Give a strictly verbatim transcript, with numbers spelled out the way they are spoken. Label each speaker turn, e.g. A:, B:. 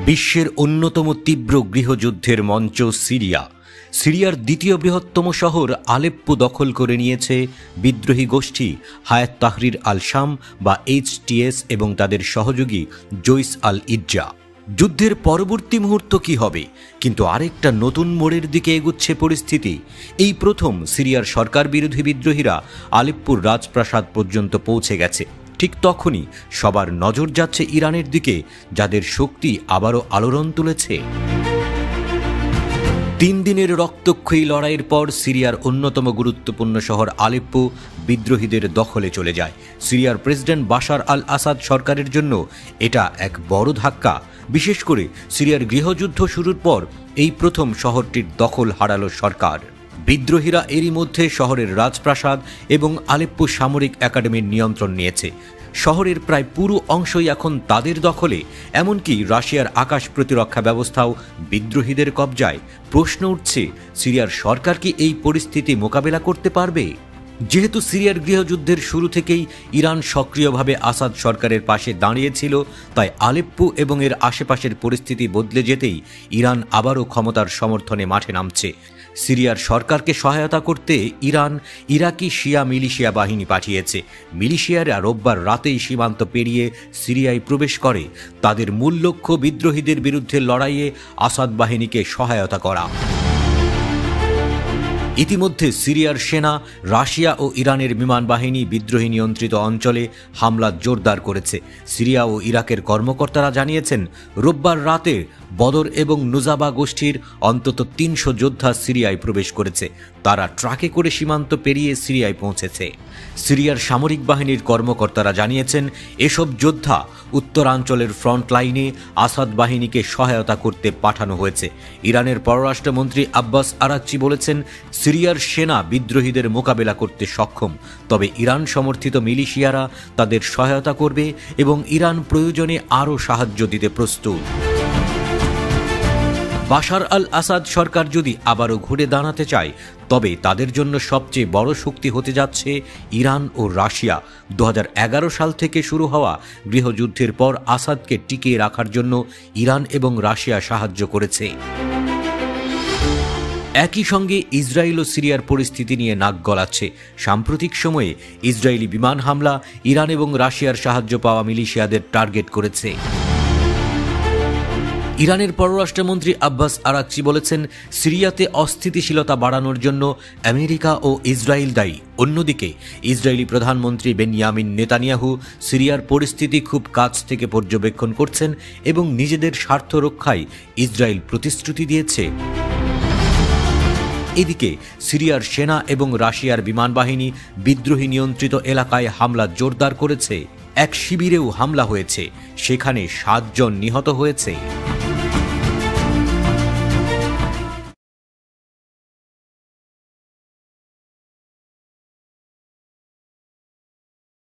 A: বিশ্বের অন্যতম তীব্র গৃহযুদ্ধের মঞ্চ সিরিয়া। সিরিয়ার দ্বিতীয় বৃহত্তম শহর আলেপ্পো দখল করে নিয়েছে বিদ্রোহী গোষ্ঠী হায়াত তাহরির আল শাম বা এইচটিএস এবং তাদের সহযোগী জৈশ আল ইজ্জা। যুদ্ধের পরবর্তী মুহূর্ত কি হবে? কিন্তু আরেকটা নতুন মোড়ের দিকে এগুচ্ছে পরিস্থিতি। এই প্রথম সিরিয়ার সরকার বিরোধী বিদ্রোহীরা আলেপ্পোর রাজপ্রাসাদ পর্যন্ত পৌঁছে গেছে। ঠিক তখনই সবার নজর যাচ্ছে ইরানের দিকে, যাদের শক্তি আবারও আলোড়ন তুলেছে। তিন দিনের রক্তক্ষয়ী লড়াইয়ের পর সিরিয়ার অন্যতম গুরুত্বপূর্ণ শহর আলেপ্পো বিদ্রোহীদের দখলে চলে যায়। সিরিয়ার প্রেসিডেন্ট বাশার আল আসাদ সরকারের জন্য এটা এক বড় ধাক্কা। বিশেষ করে সিরিয়ার গৃহযুদ্ধ শুরুর পর এই প্রথম শহরটির দখল হারালো সরকার। বিদ্রোহীরা এরই মধ্যে শহরের রাজপ্রাসাদ এবং আলেপ্পো সামরিক একাডেমির নিয়ন্ত্রণ নিয়েছে। শহরের প্রায় পুরো অংশই এখন তাদের দখলে। এমনকি রাশিয়ার আকাশ প্রতিরক্ষা ব্যবস্থাও বিদ্রোহীদের কবজায়। প্রশ্ন উঠছে, সিরিয়ার সরকার কি এই পরিস্থিতি মোকাবেলা করতে পারবে? যেহেতু সিরিয়ার গৃহযুদ্ধের শুরু থেকেই ইরান সক্রিয়ভাবে আসাদ সরকারের পাশে দাঁড়িয়েছিল, তাই আলেপ্পো এবং এর আশেপাশের পরিস্থিতি বদলে যেতেই ইরান আবারও ক্ষমতার সমর্থনে মাঠে নামছে। সিরিয়ার সরকারকে সহায়তা করতে ইরান ইরাকি শিয়া মিলিশিয়া বাহিনী পাঠিয়েছে। মিলিশিয়ারা রোববার রাতেই সীমান্ত পেরিয়ে সিরিয়ায় প্রবেশ করে। তাদের মূল লক্ষ্য বিদ্রোহীদের বিরুদ্ধে লড়াইয়ে আসাদ বাহিনীকে সহায়তা করা। ইতিমধ্যে সিরিয়ার সেনা, রাশিয়া ও ইরানের বিমান বাহিনী বিদ্রোহী নিয়ন্ত্রিত অঞ্চলে হামলা জোরদার করেছে। সিরিয়া ও ইরাকের কর্মকর্তারা জানিয়েছেন, রোববার রাতে বদর এবং নুজাবা গোষ্ঠীর অন্তত তিনশো যোদ্ধা সিরিয়ায় প্রবেশ করেছে। তারা ট্রাকে করে সীমান্ত পেরিয়ে সিরিয়ায় পৌঁছেছে। সিরিয়ার সামরিক বাহিনীর কর্মকর্তারা জানিয়েছেন, এসব যোদ্ধা উত্তরাঞ্চলের ফ্রন্ট লাইনে আসাদ বাহিনীকে সহায়তা করতে পাঠানো হয়েছে। ইরানের পররাষ্ট্রমন্ত্রী আব্বাস আরাকচি বলেছেন, সিরিয়ার সেনা বিদ্রোহীদের মোকাবেলা করতে সক্ষম, তবে ইরান সমর্থিত মিলিশিয়ারা তাদের সহায়তা করবে এবং ইরান প্রয়োজনে আরও সাহায্য দিতে প্রস্তুত। বাশার আল আসাদ সরকার যদি আবারও ঘুরে দাঁড়াতে চায়, তবে তাদের জন্য সবচেয়ে বড় শক্তি হতে যাচ্ছে ইরান ও রাশিয়া। দু হাজার এগারো সাল থেকে শুরু হওয়া গৃহযুদ্ধের পর আসাদকে টিকিয়ে রাখার জন্য ইরান এবং রাশিয়া সাহায্য করেছে। একই সঙ্গে ইসরায়েল ও সিরিয়ার পরিস্থিতি নিয়ে নাক গলাচ্ছে। সাম্প্রতিক সময়ে ইসরায়েলি বিমান হামলা ইরান এবং রাশিয়ার সাহায্য পাওয়া মিলিশিয়াদের টার্গেট করেছে। ইরানের পররাষ্ট্রমন্ত্রী আব্বাস আরাকচি বলেছেন, সিরিয়াতে অস্থিতিশীলতা বাড়ানোর জন্য আমেরিকা ও ইসরায়েল দায়ী। অন্যদিকে ইসরায়েলি প্রধানমন্ত্রী বেনিয়ামিন নেতানিয়াহু সিরিয়ার পরিস্থিতি খুব কাছ থেকে পর্যবেক্ষণ করছেন এবং নিজেদের স্বার্থ রক্ষায় ইসরায়েল প্রতিশ্রুতি দিয়েছে। এদিকে সিরিয়ার সেনা এবং রাশিয়ার বিমান বাহিনী বিদ্রোহী নিয়ন্ত্রিত এলাকায় হামলা জোরদার করেছে। এক শিবিরেও হামলা হয়েছে, সেখানে সাতজন নিহত হয়েছে।